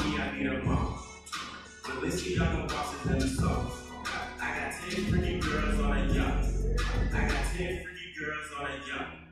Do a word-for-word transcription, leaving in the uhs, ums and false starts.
me, I need a mom. The whiskey on the bosses and the sauce. I got ten freaky girls on a yacht. I got ten freaky girls on a yacht.